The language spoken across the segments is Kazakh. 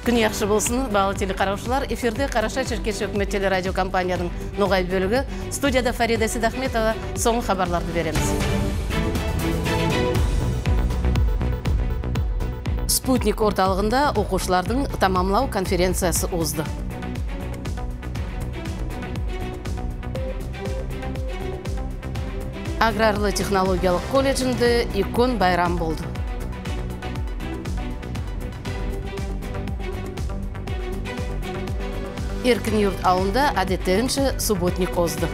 Күн яхшы болсын, бағалы телекараушылар. Эфирде Карашай-Черкесия үкімет телерадиокомпанияның ноғай бөлігі. Студияда Фарида Сидахметова соңғы хабарларды береміз. Спутник орталығында оқушылардың тамамлау конференциясы озды. Аграрлы технологиялық колледжінде икон байрам болды. Еркін юрт ауылында әдеттерінше субботник озды.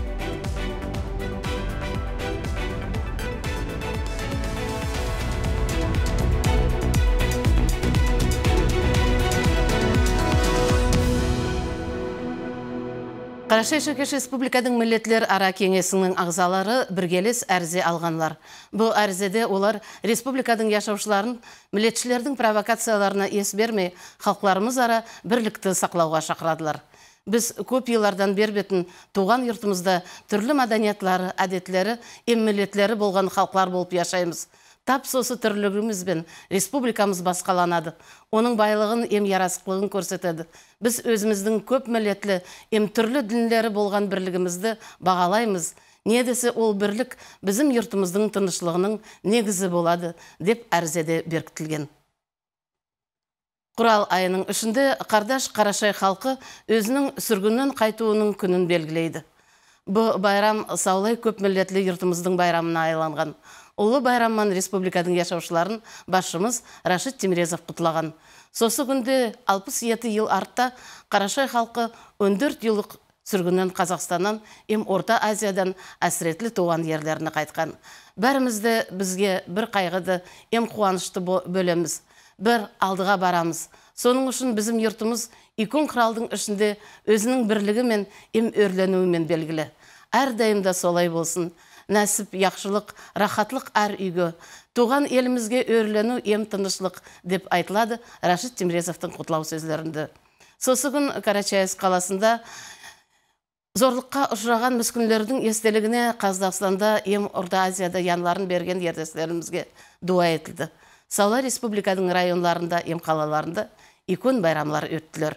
Карашай-Черкесия Республикадың миллетлер ара кеңесінің ағзалары біргелес әрзе алғанлар. Бұл әрзеде олар республикадың яшаушыларын миллетшілердің провокацияларына ес бермей, халықларымыз ара бірлікті сақлауға шақырадылар. Біз көп елардан бербетін туған йұртымызда түрлі мәдениетлері, әдетлері, миллетлері болған халықлар болып яшаймыз. Тап сосы түрлігімізбен республикамыз басқаланады. Оның байлығын, ярасықлығын көрсетеді. Біз өзіміздің көп миллетлі, түрлі дінлері болған бірлігімізді бағалаймыз. Не десе ол бірлік біздің йұртымыздың тынышлығының негізі болады, деп әрзеде беркітілген. Құрал айының үшінде Қардаш Қарашай халқы өзінің сүргіннен қайтуының күнін белгілейді. Бұл байрам саулай көп миллетлі йұртымыздың байрамына айланған. Ұлы байрамман республикадың яшаушыларын басшымыз Рашид Темирезов құтылаған. Сосы күнде 67 ел артта Қарашай халқы 14 елік сүргіннен Қазақстаннан, Орта Азиядан әсіретлі туған ерлеріне қайтқан. Бәрімізді бізге бір қайғыды, қуанышты бөлеміз. Бір алдыға барамыз. Соның үшін біздің йұртымыз икон қыралдың ішінде өзінің бірлігі мен өрленуімен белгілі. Әрдайымда солай болсын. Нәсіп, яқшылық, рахатлық әр үйге. Туған елімізге өрлену тынышлық деп айтылады Рашид Темирезовтың құтлау сөзлерінде. Сосы күн Карачаевск қаласында зорлыққа ұшыраған мүскіндердің естелігіне Қазақстанда, Орта Азияда янларын берген ертеслерімізге дуа етілді. Саула республикадың районларында, қалаларында икон байрамлар өттілер.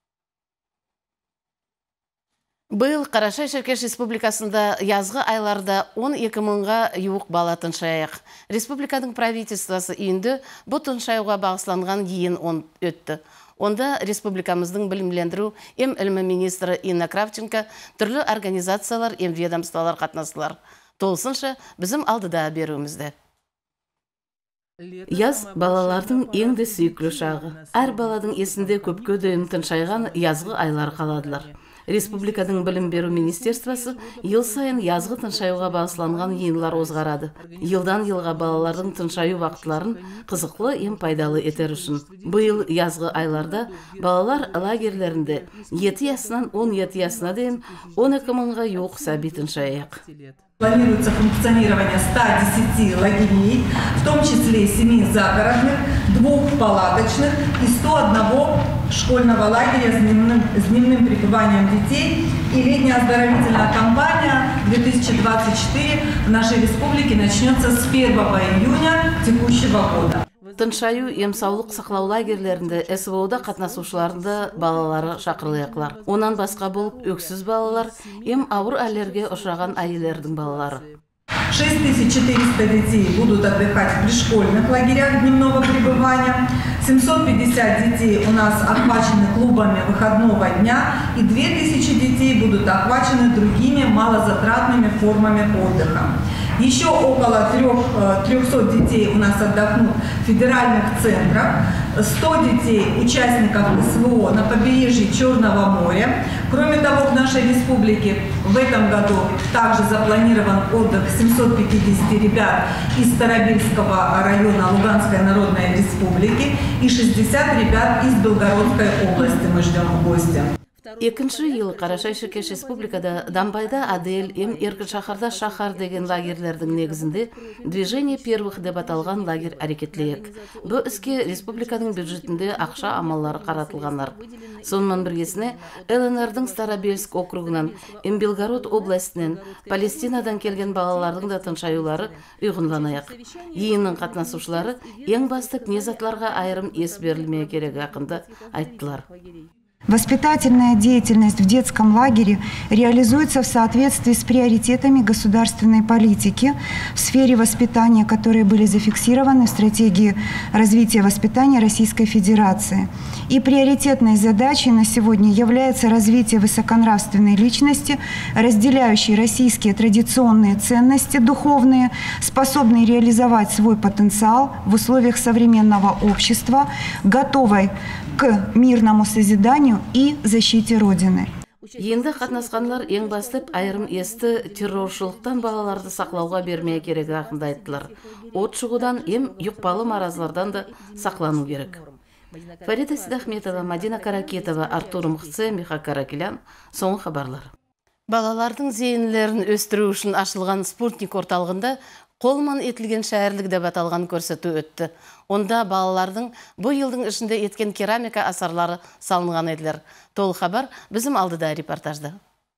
Бұл Карашай-Черкесия Республикасында язғы айларда 12 мыңға юық бала тыншайық. Республикадың правительствосы үйінде бұл тыншайуға бағысланған ейін өтті. Онда республикамыздың білімлендіру ілімі министрі Инна Кравченко түрлі организациялар, ведомстволар қатынасылар. Толсынша біздің алдыда беруімізді. Яз балалардың еңді сүйіклі шағы. Әр баладың есінде көпке дөйім тыншайған язғы айлар қаладылар. Республикадың білім беру министерствосы ел сайын язғы тыншаюға бағысланған еңлар озғарады. Елдан елға балалардың тыншаю вақтыларын қызықлы пайдалы етер үшін. Бұл язғы айларда балалар лагерлерінде 7 ясынан 17 ясына дейін 12 мыңға юық сәби тыншайық. Планируется функционирование 110 лагерей, в том числе 7 загородных, 2 палаточных и 101 школьного лагеря с дневным пребыванием детей. И летняя оздоровительная кампания 2024 в нашей республике начнется с 1 июня текущего года. Тыншаю саулық сақлау лагерлерінде СВО-да қатынасушыларында балалары шақырылықлар. Онан басқа болып өксіз балалар, ауыр әлерге ұшыраған әйелердің балалары. 6400 детей будут отдыхать в пришкольных лагерях дневного пребывания. 750 детей у нас охвачены клубами выходного дня. И 2000 детей будут охвачены другими малозатратными формами отдыха. Еще около 300 детей у нас отдохнут в федеральных центрах, 100 детей участников СВО на побережье Черного моря. Кроме того, в нашей республике в этом году также запланирован отдых 750 ребят из Старобельского района Луганской Народной Республики и 60 ребят из Белгородской области мы ждем в гости. Екінші ел Қарашай Шекеш Республикада Дамбайда Адель, Еркі шахарда Шахар деген лагерлердің негізінде движение первых деп аталған лагерь әрекетлейік. Бұл іске республиканың бюджетінде ақша амаллары қаратылғанлар. Сонымен біргесіне ЛНРдің Старобельск округынан, Белгород областынан, Палестинадан келген балалардың да тыншаюлары ұйғынланайық. Йиынның қатнасушылары ең бастық незатларға айырым ес берілмее керек ақында айттылар. Воспитательная деятельность в детском лагере реализуется в соответствии с приоритетами государственной политики в сфере воспитания, которые были зафиксированы в стратегии развития воспитания Российской Федерации. И приоритетной задачей на сегодня является развитие высоконравственной личности, разделяющей российские традиционные ценности духовные, способной реализовать свой потенциал в условиях современного общества, готовой к мирному созиданию и защите Родины. Енді қатнасқанлар ең бастып айырым есті терроршылықтан балаларды сақлауға бермей керек ақында айттылар. От шығудан юқпалы маразлардан да сақлану керек. Фарида Сидахметова, Мадина Каракетова, Артур Мхце, Миха Каракелян, соңғы хабарлар. Балалардың зейінлерін өстіру үшін ашылған спутник орталығында қолман етілген шәһәрлік деп аталған көрсету өтті. Онда балалардың бұл елдің ішінде еткен керамика асарлары салынған еділер. Толық хабар біздің алдыда репортажда.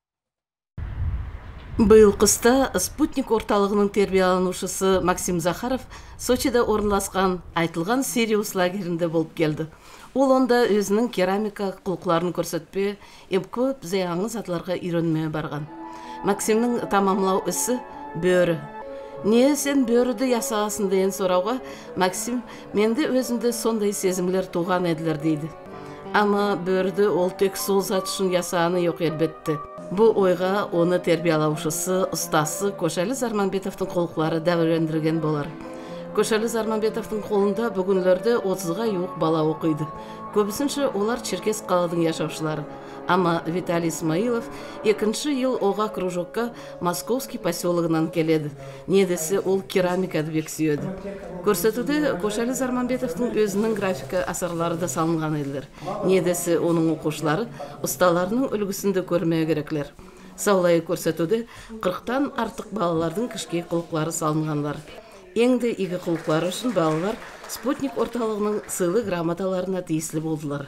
Бұл қыста спутник орталығының тербияланушысы Максим Захаров Сочида орналасқан айтылған Сириус лагерінде болып келді. Ол онда өзінің керамика құлқыларын көрсетпе, көп заяңыз атларға үйренмeye барған. Максимнің тамамлау ісі бөрі. Не сен бөріді ясағасын дейін сұрауға, Максим, менде өзімде сондай сезімлер туған еділер дейді. Ама бөріді ол тек сол зат үшін ясағаны yok елбетті. Бұл ойға оны тербиялаушысы, ұстасы Көшәлі Зарманбетовтың қолқылары дәвірендірген болар. Көшәлі Зарманбетовтың қолында бүгінлерде 30-ға юқ бала оқиды. Көбісінше олар Черкес қаладың яшаушылары. Ама Виталий Исмаилов екінші ел оға кружокка Московский поселогынан келеді. Недесі ол керамика бек сүйеді. Көрсетуде Көшәлі Зарманбетовтың өзінің графика асарлары да салынған еділер. Недесі оның оқушылары ұсталарының үлгісінде көрмeye кереклер. Саулайы көрсетуде 40-тан артық балалардың кішкей құлықлары салынғанлар. Еңді игі құлықлары үшін балалар спутник орталығының сыйлы грамоталарына тиесілі болдылар.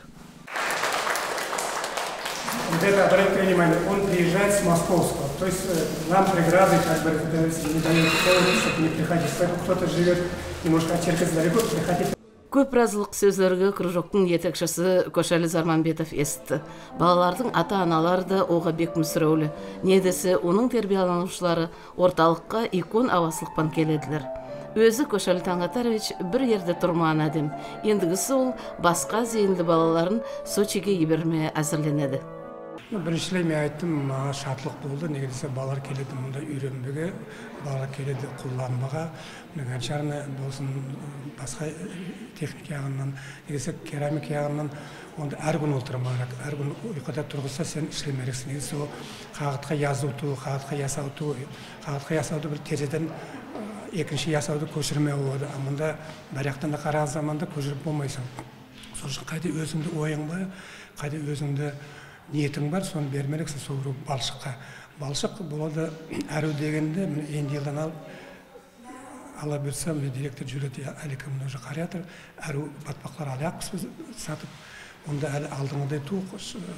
Вот это, обратите внимание, он приезжает с Московского, то есть нам преграды как бы не дают, чтобы не приходить. Поэтому кто-то живет немножко от Черкеса далеко, приходить. Көп разылық сөздерге кружоктың етекшісі Көшәлі Зарманбетов естті. Балалардың ата-аналары да оға бек мүсіреулі. Недесі оның тербияланушылары орталыққа икон аваслықпан келеділер. Өзі Көшәлі Таңатарович бір ерде тұрмаған әдем. Ендігісі ол басқа зейінді балаларын Сочиге ебермeye әзірленеді. Біріншілей мен айттым, маған шатлық болды. Неге десе балалар келеді мұнда үйренбеге, балалар келеді қолданбаға. Гончарны болсын басқа техника жағынан, неге десе керамика жағынан онда әр күн отырмақ. Әр күн ұйқыда тұрғызса сен ішлемерексің. Неге десе қағытқа yazуды, қағытқа ясауды бір терезеден екінші ясауды көшірме болады. Мұнда баряқтан да қараған заманда көшіріп болмайсың. Сол үшін қайда өзіңді ойың бар, қайда өзіңді ниетің бар, соны бермелексің сол балшыққа. Балшық болады әру дегенде, енді елден ала берсем, директор жүреді, әлі кімін уже қариятыр, әру батпақлар аяқ сатып, онда әлі алдыңғыдай туық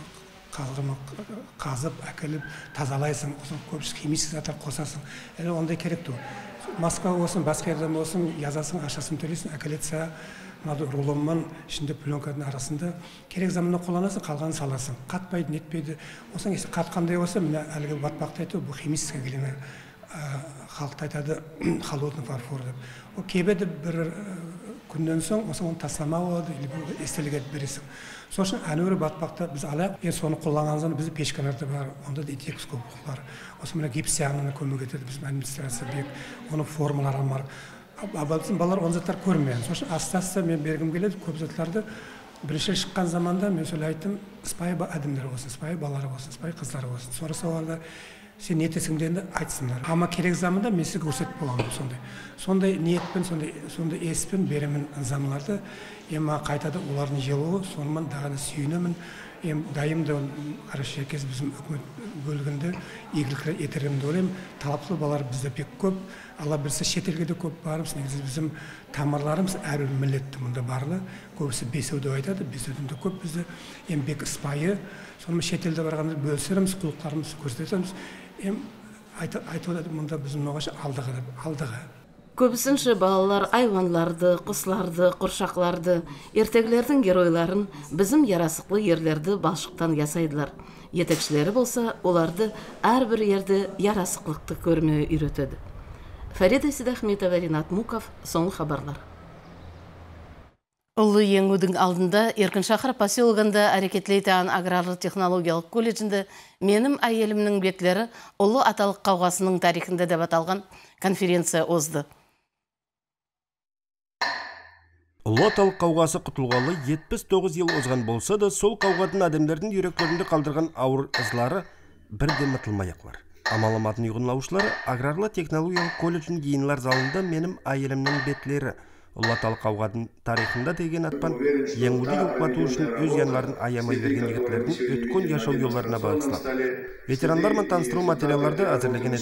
қазып, әкеліп, тазалайсың, көбісі химический заттар қосасың. Әлі ондай керек ту. Москва болсын, басқа жерден болсын, язасың, ашасын төлейсің, әкелетсе, рулонмен ішінде пленканың арасында керек заманда қолданасың, қалғанын саласың. Қатпайды, нетпейді. Осың есі қатқандай болса, міне әлгі батпақты айту, бұл химический келеме халықты айтады, холодный фарфор деп. Ол кебеді бір күннен соң, осың оны тастама болады, естелік етіп бересің. Сол үшін әнөрі батпақты біз алайық, соны қолданған заңда бізді пешкаларды бар, онда да етекіз көп құқылар. Осы міне гипс жағынан көмек етеді, біздің администрация бек, оның формалары бар. Абалдың балалар он заттар көрмеген. Сол үшін астасы мен бергім келеді, көп заттарды бірінші шыққан заманда мен сөйле айттым, спай әдімдер болсын, спай балалары болсын, спай қыздары болсын. Сонрасы оларда сен ниетесіңденді айтсындар. Ама керек заманда мен сізге көрсетіп боламын сондай. Сондай ниетпен, сондай еспен беремін замаларды. Ема қайтады олардың жылуы, сонымен дағаны сүйінемін. Дайымды Қараша кез біздің үкімет бөлігінде игілікті етерімді ойлаймын. Талапты балалар бізде пек көп. Алла білсе шетелге де көп барымыз. Негізі біздің тамырларымыз әрбір миллетті мұнда барлы. Көбісі бесеуді айтады, бесеудің де көп бізде. Бек спайы. Сонымен шетелде барғанда бөлісеріміз, құлықтарымыз көрсетеміз. Айтып мұнда біздің оғашы алдыға. Көбісінші балалар айванларды, құсларды, құршақларды, ертегілердің геройларын, біздің ярасықлы ерлерді балшықтан ясайдылар. Етекшілері болса, оларды әрбір ерді ярасықлықты көрмеу үйретеді. Фарида Сидахметова, Ринат Муков, соңғы хабарлар. Ұлы еңудің алдында Еркіншақыр поселогында әрекетлейтін аграрлы технологиялық колледжінде менің әйелімнің бетлері ұлы аталық қауғасының тарихында деп аталған конференция озды. Ұлы аталық қауғасы құтылғалы 79 ел озған болса да, сол қауғадың адамдардың жүректерінде қалдырған ауыр ызлары бірден ұмытылмайық. Амаламатын ұйғынлаушылары аграрлы технологиялық колледждің гейінлар залында менің әйелімнің бетлері ұлы аталық қауғадың тарихында деген атпан еңуді юқлату үшін өз янларын аямай берген егітлердің өткөн яшау жолларына бағыслап. Ветерандармен таныстыру материалдарды әзірлеген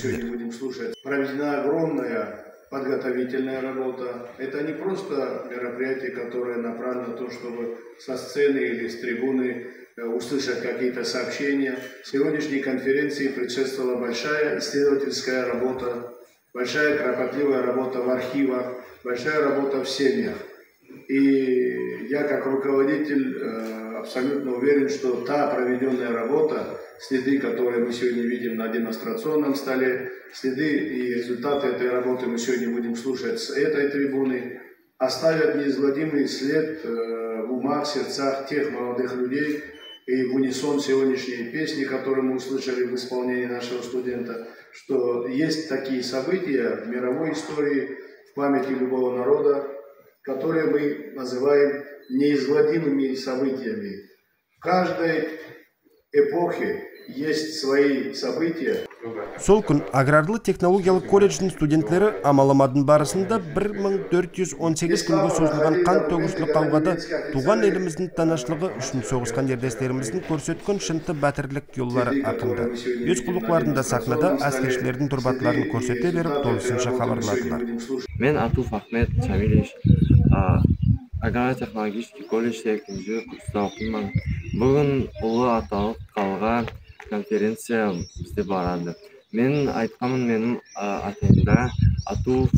еділер. Подготовительная работа. Это не просто мероприятие, которое направлено на то, чтобы со сцены или с трибуны услышать какие-то сообщения. Сегодняшней конференции предшествовала большая исследовательская работа, большая кропотливая работа в архивах, большая работа в семьях. И я как руководитель абсолютно уверен, что та проведенная работа, следы, которые мы сегодня видим на демонстрационном столе, следы и результаты этой работы мы сегодня будем слушать с этой трибуны, оставят неизгладимый след в умах, сердцах тех молодых людей и в унисон сегодняшней песни, которую мы услышали в исполнении нашего студента, что есть такие события в мировой истории, в памяти любого народа, которые мы называем неизгладимыми событиями. В каждой эпохе есть свои события. Сол күн аграрлы технологиялық колледждің студентлері амаламадың барысында 1418 күнге созылған қан төгісілік қауғада туған еліміздің танашлығы үшін соғысқан ерлестеріміздің көрсеткен шынты бәтірлік жоллары ақынды. Өз құлықларында сахнада әскершілердің тұрбатларын көрсете беріп, толысынша хабарладылар. Мен Атуф Ахмет Шамилевич, аграрлы-технологический колледжде 2-ші курста оқимын. Бүгін ұлы аталық қалға конференция бізде барады. Мен айтқамын, менің атымда Атуф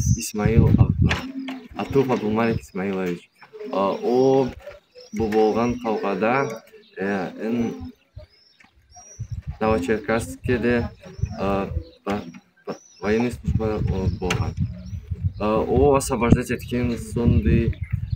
Абдулмалик Исмаилович. О бұл болған қалғада Новочеркасскеде военный служба болған. О освобождать еткен сонды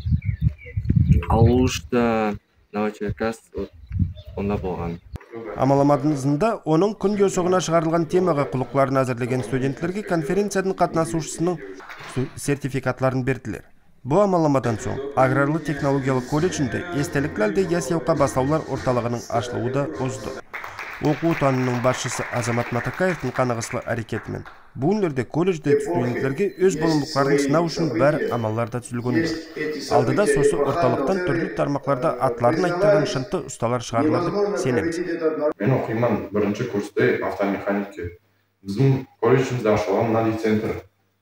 Алушта Новочеркасск онда болған. Амаламадыңызында оның күнге соғына шығарылған темаға құлықларын әзірлеген студенттерге конференцияның қатынасушысының сертификатларын берділер. Бұл амаламадан соң аграрлы технологиялық колледжінде естеліклерде ясауқа бастаулар орталығының ашылуы да озды. Оқу танының басшысы Азамат Матакаевтың қанағыслы әрекетімен бұл өнерде колледжде студенттерге өз болымдылықтарын сынау үшін бәрі амалларда түзілген. Алдыда сосы орталықтан түрлі тармақларда атларын айттырған шынты ұсталар шығарылады деп сенеміз. Мен оқимын 1-ші курсте автомеханики. Біздің колледжімізде ашылған мынадай центр.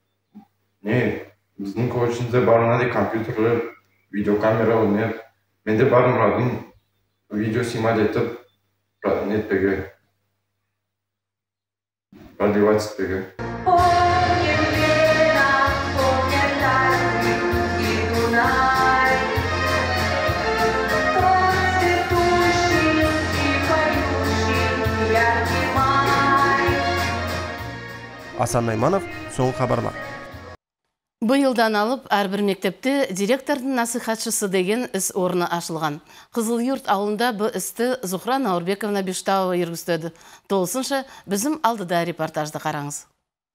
Біздің колледжімізде бар мынадай компьютерлер, видеокамера, менде бар мұрадым видео снимать етіп нетпеге, продавать етпеге. Асан Найманов, соңғы хабарлар. Бұйылдан алып, әрбір мектепте директордың насихатшысы деген іс орны ашылған. Қызылйұрт ауылында бұл істі Зухра Наурбековна Биштауова ергістеді. Толысынша біздің алдыда репортажды қараңыз.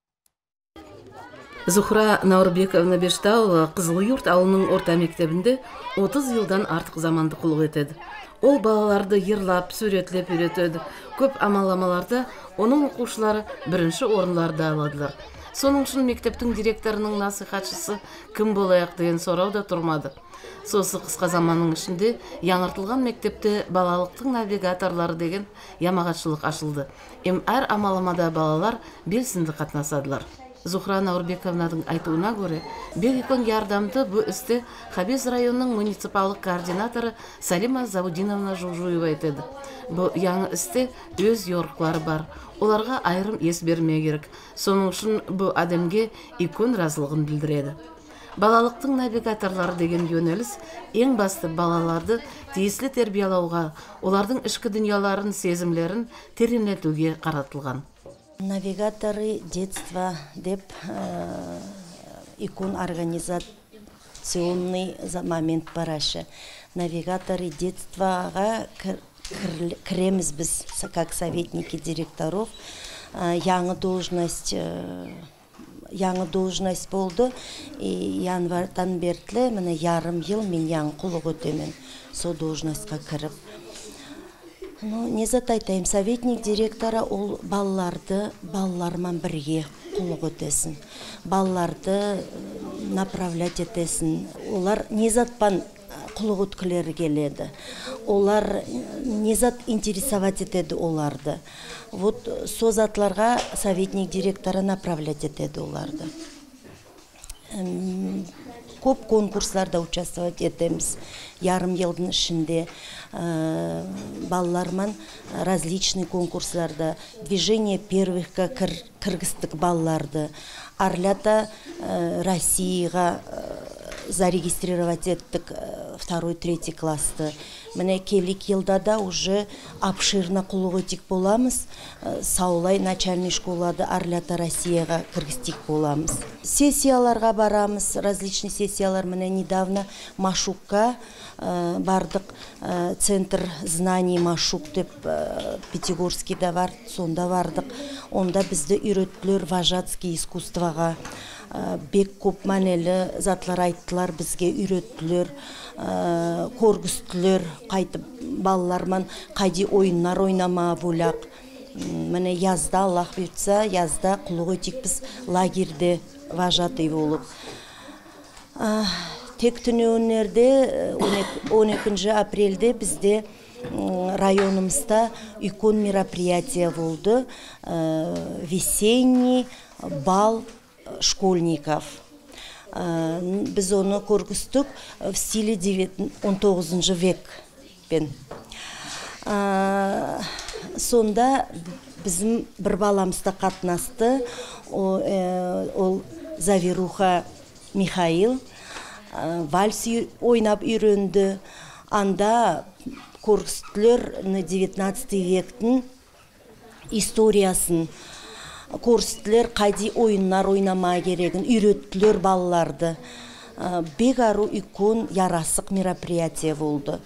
Зухра Наурбековна Биштауова Қызылйұрт ауылының орта мектебінде 30 жылдан артық заманды құлық етеді. Ол балаларды ерлап, сүретлеп үйретеді. Көп амаламаларда оның оқушылары бірінші орынларды аладылар. Соның үшін мектептің директорының насихатшысы кім болайық деген сұрау да тұрмады. Сосы қысқа заманның ішінде яңыртылған мектепте балалықтың навигаторлары деген ямағатшылық ашылды. Әр амаламада балалар белсенді қатнасадылар. Зухра Наурбековнаның айтуына көре, бек ярдамды бұл істе Хабез районының муниципалық координаторы Салима Заудиновна Жужуева айтады. Бұл яңы істе өз yorqlары бар. Оларға айрым ес бермей керек. Соның үшін бұл адамге икон разылығын білдіреді. Балалықтың навигаторлары деген жөнеліс ең басты балаларды тиесілі тербиялауға, олардың ішкі дүнияларын, сезімлерін тереңдетуге қаратылған. Навигаторы детства деп икон организационный момент барашы. Навигаторы детстваға кіреміз біз, как советники директоров. Яңы должность болды. Январдан бертілі, міне ярым ел мен яңы құлық өтемен со должностьқа кіріп. Не затайтайым, советник директора ол балалармен бірге құлық өтесін. Балаларды направлять етесін. Олар не затпан құлық өткілері келеді. Олар не зат интересовать етеді оларды. Вот со затларға советник директора направлять етеді оларды. Көп конкурсларда участвовать етеміз. Ярым елдің ішінде балалармен различный конкурсларда движение первыхқа кіргістік балаларды. Арлята Россияға зарегистрировать еттік 2-3 класты. Міне келік елда да уже обширно құлық өтік боламыз. Саулай начальный школады Арлята Россияға кіргістік боламыз. Сессияларға барамыз, различный сессиялар. Міне недавно Машукка бардық, центр знаний Машук деп Пятигорскийда бар, сонда бардық. Онда бізді үйреттілер вожатский искусствоға. Бек көп мәнелі затлар айттылар, бізге үйреттілер, көргістілер, қайтып балалармен қайди ойынлар ойнама бөлақ. Міне язда, Аллах бұйыртса, язда құлық өтек біз лагерде вожатый болып. Тек түнеуінерде 12 апрельде бізде районымызда икон мероприятия болды. Весенний бал школьников. Біз оны көргістік в стиле 19 векпен. Сонда біздің бір баламызда қатынасты, ол Заверуха Михаил, вальс ойнап үйренді. Анда көргістілер 19 вектің историясын, көргістілер қайди ойынлар ойнама керегін, үйреттілер балаларды. Бек ару икон ярасық мероприятие болды.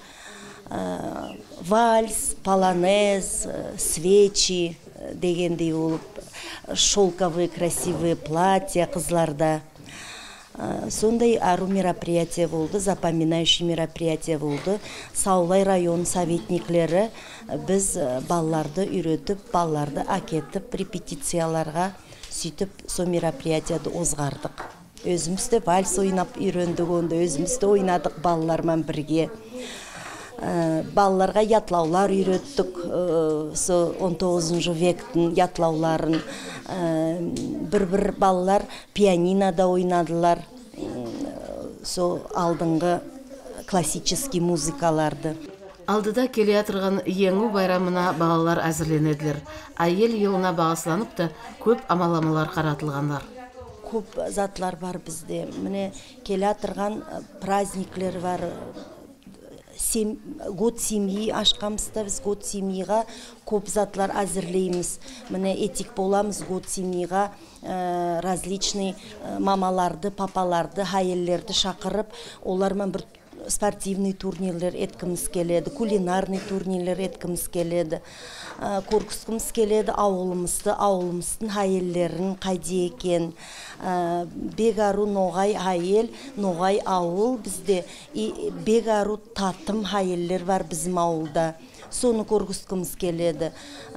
Вальс, полонез, свечи дегендей болып, шелковые красивые платья қызларда. Сондай ару мероприятие болды, запоминающий мероприятие болды. Саулай район советниклері біз балаларды үйретіп, балаларды әкетіп, репетицияларға сөйтіп, со мероприятияды озғардық. Өзімізді вальс ойнап үйрендік, онда өзімізді ойнадық балалармен бірге. Балаларға ятлаулар үйреттік, 19 вектің ятлауларын. Бір балалар пианинода ойнадылар, со алдыңғы классический музыкаларды. Алдыда келе атырған еңу байрамына балалар әзірленеділер. Айел елына бағысланып та көп амаламалар қаратылғандар. Көп затлар бар бізде. Міне келе атырған праздниклер бар. Год семьи ашқамызда біз год семьиға көп затлар әзірлейміз. Міне этик боламыз год семьиға различный мамаларды, папаларды, хайеллерді шақырып, олармен бір спортивный турнирлер еткіміз келеді, кулинарный турнирлер еткіміз келеді, көргізгіміз келеді ауылымыздың хайеллерін қайда екен. Бегару ноғай хайел, ноғай ауыл бізде, бегару татым хайеллер бар біздің ауылда. соны көргізгіміз келеді.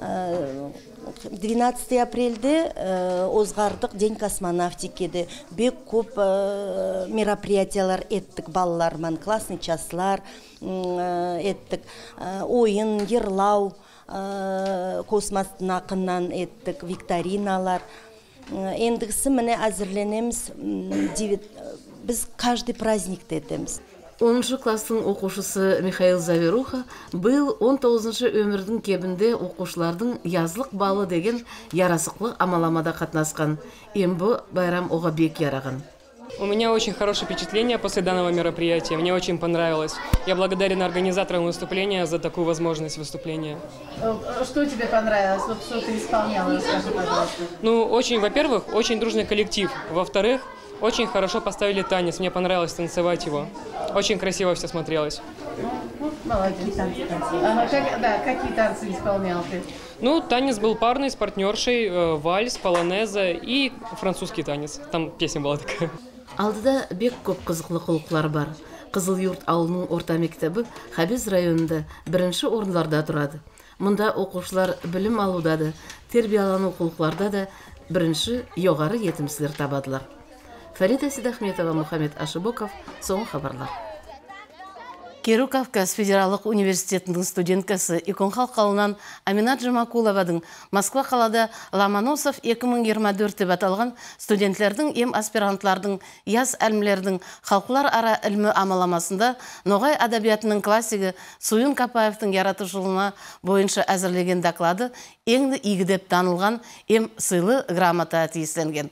12 апрельде озғардық День космонавтикеде. Бек көп мероприятиялар еттік балалармен, классный часлар еттік, ойын, ерлау, космостың ақыннан еттік, викториналар. Ендігісі міне әзірленеміз, біз каждый праздникті етеміз. 10 класстың оқушысы Михаил Заверуха был 19-шы өмірдің кебінде оқушылардың язлық балы деген ярасықлы амаламада қатнасқан. Ембі байрам оға бек яраған. У меня очень хорошее впечатление после данного мероприятия. Мне очень понравилось. Я благодарен организаторам выступления за такую возможность выступления. Что тебе понравилось? Вот что ты исполняла, расскажи, пожалуйста. Ну, во-первых, очень дружный коллектив. Во-вторых, очень хорошо поставили танец. Мне понравилось танцевать его. Очень красиво все смотрелось. Молодец. Какие танцы исполнял ты? Ну, танец был парный с партнершей, вальс, полонеза и французский танец. Там песня была такая. Алдыда бек көп қызықлы құлықлар бар. Қызылюрт ауылының орта мектебі Хабез районында бірінші орынларда тұрады. Мұнда оқушылар білім алудады, тербиялану құлықларда да бірінші жоғары етімсілер табадылар. Фарида Сидахметова, Мухаммед Ашибоков, соң хабарлар. Керу Кавказ федералдық университетінің студенткасы Иконхал қалынан Аминат Жамакуловадың Москва қалада Ломоносов 2024 деп аталған студентлердің ем аспирантлардың яз әлмілердің халқылар ара ілмі амаламасында Ноғай адабиятының классигі Суюн Капаевтың яратушылына бойынша әзірлеген доклады еңді игідеп танылған ем сыйлы грамота тиісленген.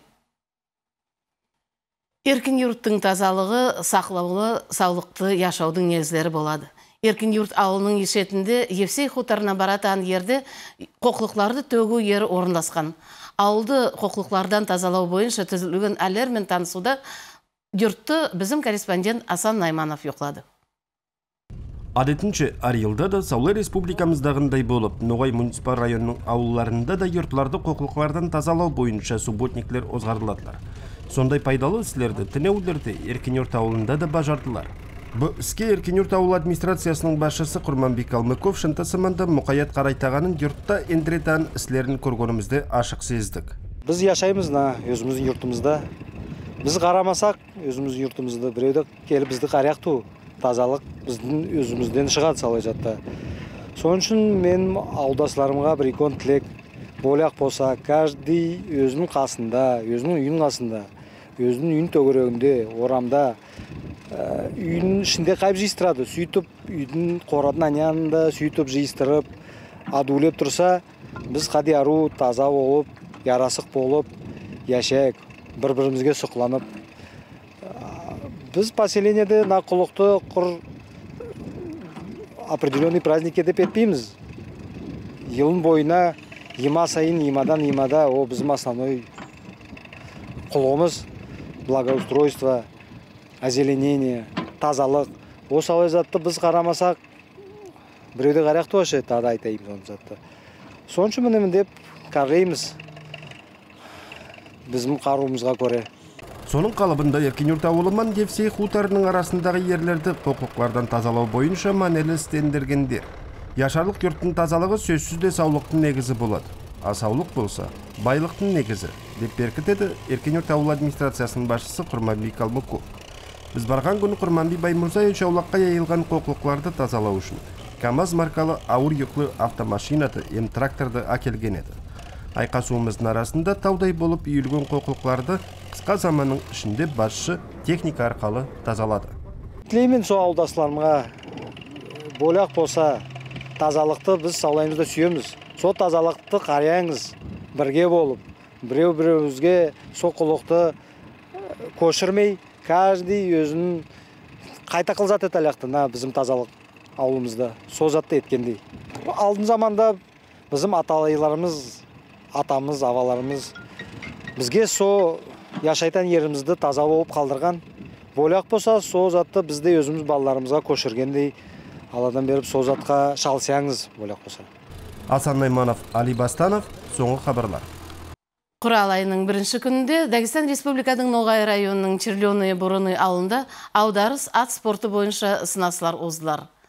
Еркін юрттың тазалығы сақлаулы саулықты яшаудың негіздері болады. Еркін юрт ауылының ешетінде Евсей хутарына баратан ерде қоқлықларды төгу ері орындасқан. Ауылды қоқлықлардан тазалау бойынша түзілген әлермен танысуда юртты біздің корреспондент Асан Найманов yoqlады. Адетінше, әр елда да Саулы республикамыздағындай болып, Ноғай муниципал районының ауылларында да юртларды қоқлықлардан тазалау бойынша субботниклер озғарыладылар. Сондай пайдалы істерді тінеулерді Еркін юрт ауылында да бажардылар. Бұл іске Еркін юрт ауыл администрациясының басшысы Құрманбек Алмыков шынтасыманда мұқаят қарайтағанын юртта ендіретан істерін көргенімізді ашық сездік. Біз яшаймыз өзіміздің юртымызда. Біз қарамасақ өзіміздің юртымызды біреуді келіп бізді қарияқту. Тазалық біздің өзімізден шығады салай жатта. Соның үшін мен ауылдасларымға бір икон тілек боляқ болса, каждый өзінің қасында, өзінің үйінің қасында, өзінің үйін төгірегінде, орамда, үйінің ішінде қайып жиыстырады. Сөйтіп, үйдің қорадың анянында сөйтіп жиыстырып, адулеп тұрса, біз қадияру таза болып, ярасық болып, яшайық, бір-бірімізге сұқланып. Біз поселениеде нақұлықты құр определенный праздник едеп етпейміз. Елін бойына ема сайын, емадан-емада, о біздің основной құлығымыз, благоустройство, озеленение, тазалық. Осы алай затты біз қарамасақ, біреуді қарақты өші, тағы айтайымыз оны затты. Соның үшін мінемін деп қарғаймыз біздің қаруымызға көре. Соның қалыбында Еркін юрт ауылыман Евсей хутарының арасындағы ерлерді қоқлықлардан тазалау бойынша манелі істендіргендер. Яшарлық юрттың тазалығы сөзсізде саулықтың негізі болады. А саулық болса, байлықтың негізі, деп беркітеді Еркін юрт ауыл администрациясының басшысы Құрманбек Алмыков. Біз барған күні Құрманбек Баймұрзаевич аулаққа яйылған қоқлықларды тазалау үшін КамАЗ маркалы ауыр жүклі автомашинаты ем тракторды әкелген еді. Айқасуымыздың арасында таудай болып үйілген қоқлықларды қысқа заманның ішінде басшы техника арқалы тазалады. Тілеймен со ауылдасларымға боляқ болса, тазалықты біз саулаймызды сүйеміз. Со тазалықты қарияңыз бірге болып, біреу-біреуімізге со құлықты көшірмей, каждый өзінің қайта қылзат етәліқті біздің тазалық ауылымызда. Со затты еткендей. Алдын заманда біздің аталайларымыз, атамыз, аваларымыз бізге со яшайтан ерімізді таза болып қалдырған. Боляқ болса, со затты бізде өзіміз балаларымызға көшіргендей, аладан беріп со затқа шалсияңыз боляқ болса. Асан Найманов, Али Бастанов, соңғы хабарлар. Құрал айының бірінші күнінде Дагестан Республикадың Ноғай районының Черлёный Бұрыны ауылында аударыс ат спорты бойынша сынасылар оздылар.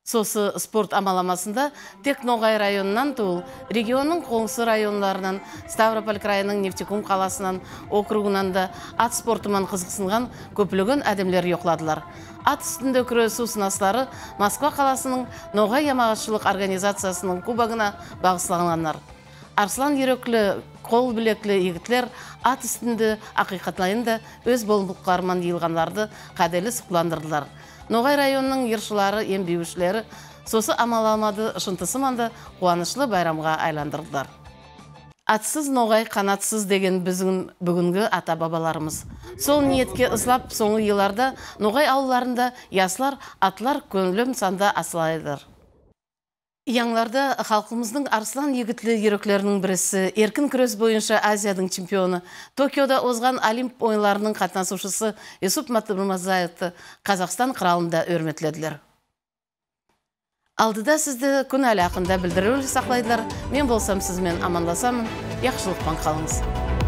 Сосы спорт амаламасында тек Ноғай районынан туыл, регионның Қоңсы районларынан, Ставрополь крайының Нефтекум қаласынан, округынан да ат спортыман қызықсынған көпілігін әдемлер yoqladılar. Ат үстінде күресу сынаслары Москва қаласының Ноғай ямағатшылық организациясының кубогына бағысланғандар. Арслан ерөклі, қол білеклі егітлер ат үстінде ақиқатлайында өз болмықларынан елғанларды қаделі сұқландырдылар. Ноғай районының ершылары, ембеушілері сосы амаламады шынтысыманды қуанышлы байрамға айландырдылар. Атсыз Ноғай, қанатсыз деген біздің бүгінгі ата-бабаларымыз. Сол ниетке ыслап соңғы еларда Ноғай ауларында яслар, атлар көнлім санда асылайдыр. Яңларда халқымыздың арслан егітлі ерөклерінің бірісі, еркін күрес бойынша Азиядың чемпионы, Токиода озған Олимп ойынларының қатнасушысы Юсуп Матырмазаевты Қазақстан қыралында өрметледілер. Алдыда сізді күн әлі ақында білдірілі сақлайдылар. Мен болсам сізмен амандасамын. Яқшылықпан қалыңыз.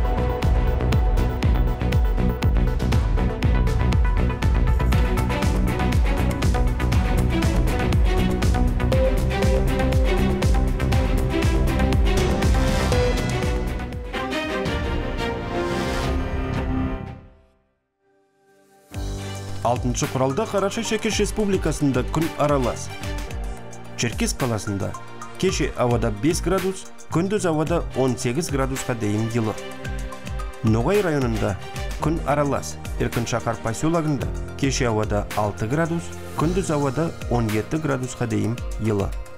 Алтыншы құралда Қараша-Шекеш Республикасында күн аралас. Черкес қаласында кеше ауада 5 градус, күндіз ауада 18 градусқа дейін жылы. Ноғай районында күн аралас. Еркіншақар поселогында кеше ауада 6 градус, күндіз ауада 17 градусқа дейін жылы.